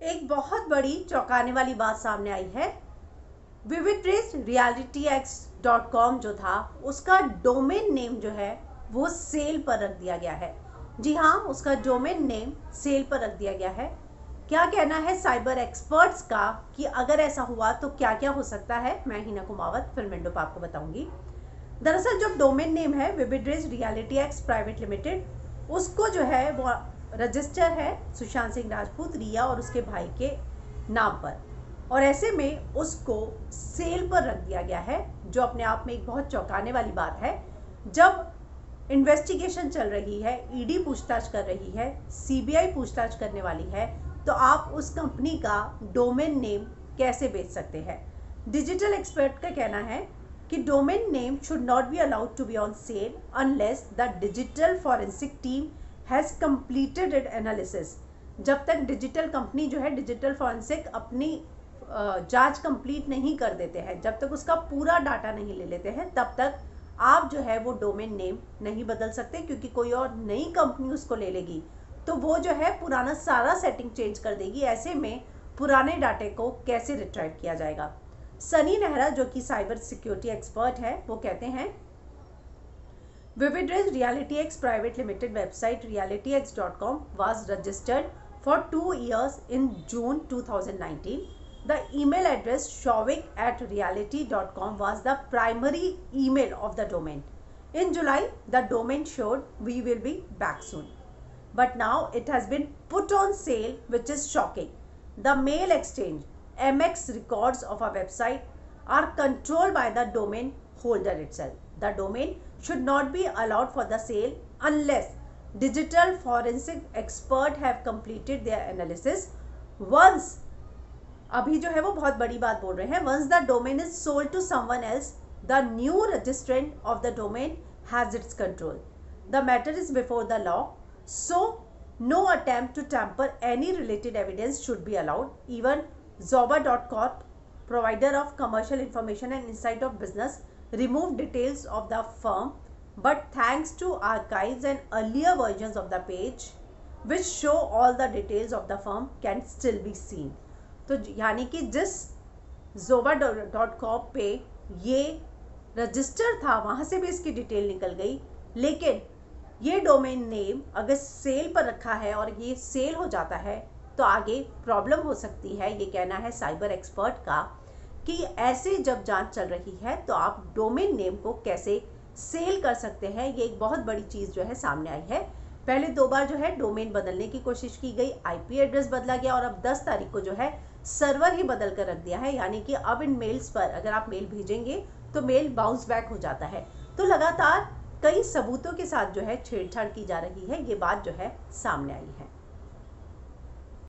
एक बहुत बड़ी चौंकाने वाली बात सामने आई है। विविट्रेस realityx.com जो था उसका डोमेन नेम जो है वो सेल पर रख दिया गया है। जी हाँ, उसका डोमेन नेम सेल पर रख दिया गया है। क्या कहना है साइबर एक्सपर्ट्स का कि अगर ऐसा हुआ तो क्या क्या हो सकता है, मैं हिना कुमावत फिल्म विंडो पर आपको बताऊंगी। दरअसल जो डोमेन नेम है विविड्रेस realityx प्राइवेट लिमिटेड, उसको जो है वो रजिस्टर है सुशांत सिंह राजपूत, रिया और उसके भाई के नाम पर, और ऐसे में उसको सेल पर रख दिया गया है, जो अपने आप में एक बहुत चौंकाने वाली बात है। जब इन्वेस्टिगेशन चल रही है, ईडी पूछताछ कर रही है, सीबीआई पूछताछ करने वाली है, तो आप उस कंपनी का डोमेन नेम कैसे बेच सकते हैं। डिजिटल एक्सपर्ट का कहना है कि domain name should not be allowed to be on sale unless the digital forensic team has completed it analysis. जब तक डिजिटल कंपनी जो है, डिजिटल फॉरेंसिक अपनी जांच कंप्लीट नहीं कर देते हैं, जब तक उसका पूरा डाटा नहीं ले लेते हैं, तब तक आप जो है वो डोमेन नेम नहीं बदल सकते, क्योंकि कोई और नई कंपनी उसको ले लेगी तो वो जो है पुराना सारा सेटिंग चेंज कर देगी। ऐसे में पुराने डाटे को कैसे रिट्राइव किया जाएगा। सनी नेहरा जो कि साइबर सिक्योरिटी एक्सपर्ट है, वो कहते हैं Vividres realityx private limited website realityx.com was registered for 2 years in June 2019. The email address shovik@reality.com was the primary email of the domain. In July, the domain showed we will be back soon. But now it has been put on sale, which is shocking. The mail exchange, MX records of a website are controlled by the domain holder itself. The domain should not be allowed for the sale unless digital forensic expert have completed their analysis. Once, अभी जो है वो बहुत बड़ी बात बोल रहे हैं, once the domain is sold to someone else, the new registrant of the domain has its control. The matter is before the law, so no attempt to tamper any related evidence should be allowed. Even Zoba.corp, provider of commercial information and insight of business, removed details of the firm, but thanks to archives and earlier versions of the page which show all the details of the firm can still be seen. तो यानी कि जिस zoba.com पे ये register था, वहाँ से भी इसकी डिटेल निकल गई, लेकिन ये डोमेन नेम अगर सेल पर रखा है और ये सेल हो जाता है तो आगे प्रॉब्लम हो सकती है। ये कहना है साइबर एक्सपर्ट का कि ऐसे जब जांच चल रही है तो आप डोमेन नेम को कैसे सेल कर सकते हैं। ये एक बहुत बड़ी चीज़ जो है सामने आई है। पहले 2 बार जो है डोमेन बदलने की कोशिश की गई, आईपी एड्रेस बदला गया, और अब 10 तारीख को जो है सर्वर ही बदल कर रख दिया है। यानी कि अब इन मेल्स पर अगर आप मेल भेजेंगे तो मेल बाउंस बैक हो जाता है। तो लगातार कई सबूतों के साथ जो है छेड़छाड़ की जा रही है, ये बात जो है सामने आई है।